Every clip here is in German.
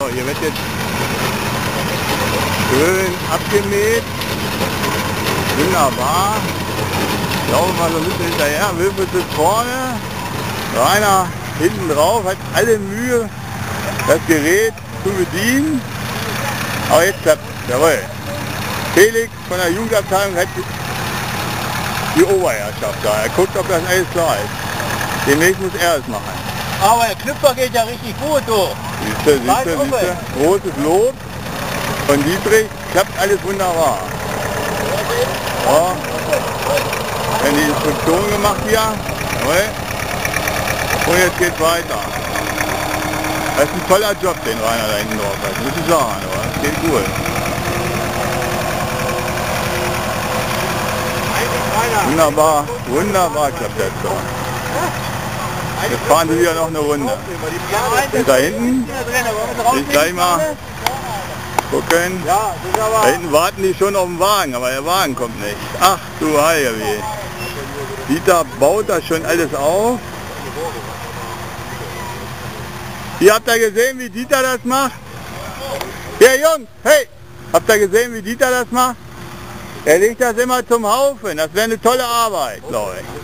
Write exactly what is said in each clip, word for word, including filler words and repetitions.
So, hier wird jetzt schön abgemäht. Wunderbar. Laufen wir so ein bisschen hinterher. Wilfried sitzt vorne. Rainer hinten drauf, hat alle Mühe, das Gerät zu bedienen. Aber jetzt klappt es. Jawohl. Felix von der Jugendabteilung hat die Oberherrschaft da. Er guckt, ob das alles klar ist. Demnächst muss er es machen. Aber der Knüpfer geht ja richtig gut, du. Siehste, siehste, siehste. Großes Lob von Dietrich. Klappt alles wunderbar. Ja. Dann die Instruktion gemacht hier. Jawohl. Und jetzt geht's weiter. Das ist ein toller Job, den Rainer da hinten drauf hat. Muss ich sagen, aber das geht gut. Wunderbar, wunderbar klappt das so. Jetzt fahren sie wieder noch eine Runde. Und da hinten, ich gleich mal gucken. Da hinten warten die schon auf den Wagen, aber der Wagen kommt nicht. Ach du Heilige. Dieter baut das schon alles auf. Ihr habt ihr gesehen, wie Dieter das macht? Ja, Jungs, hey! Habt ihr gesehen, wie Dieter das macht? Er legt das immer zum Haufen. Das wäre eine tolle Arbeit, glaube ich.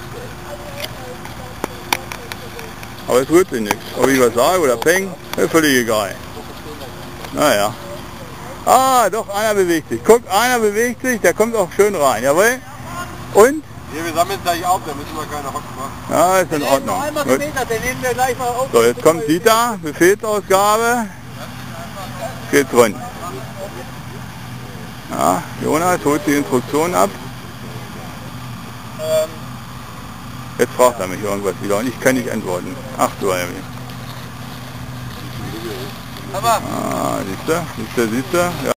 Aber es rührt sich nichts. Ob ich was sage oder peng, ist völlig egal. Naja. Ah, doch, einer bewegt sich. Guck, einer bewegt sich, der kommt auch schön rein. Jawohl? Und? Ja, wir sammeln es gleich auf, da müssen wir keine Hocken machen. Ja, ist in Ordnung. So, jetzt kommt Dieter, Befehlsausgabe. Geht's rund. Ja, Jonas holt die Instruktion ab. Jetzt fragt er mich irgendwas wieder und ich kann nicht antworten. Ach du Heilige. Ah, siehst du, siehst du, siehst du? Ja.